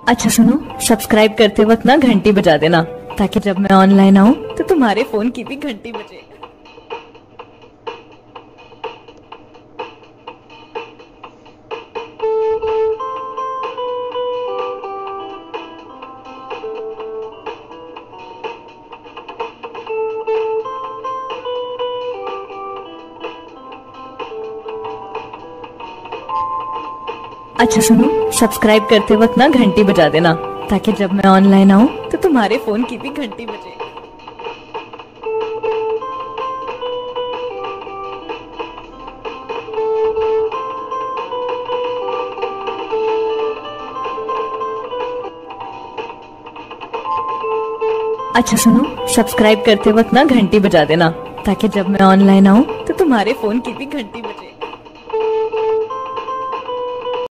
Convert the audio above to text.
अच्छा सुनो, सब्सक्राइब करते वक्त ना घंटी बजा देना, ताकि जब मैं ऑनलाइन आऊँ तो तुम्हारे फोन की भी घंटी बजे। अच्छा सुनो, सब्सक्राइब करते वक्त ना घंटी बजा देना, ताकि जब मैं ऑनलाइन आऊँ तो तुम्हारे फोन की भी घंटी बजे। अच्छा सुनो, सब्सक्राइब करते वक्त ना घंटी बजा देना, ताकि जब मैं ऑनलाइन आऊँ तो तुम्हारे फोन की भी घंटी बजे।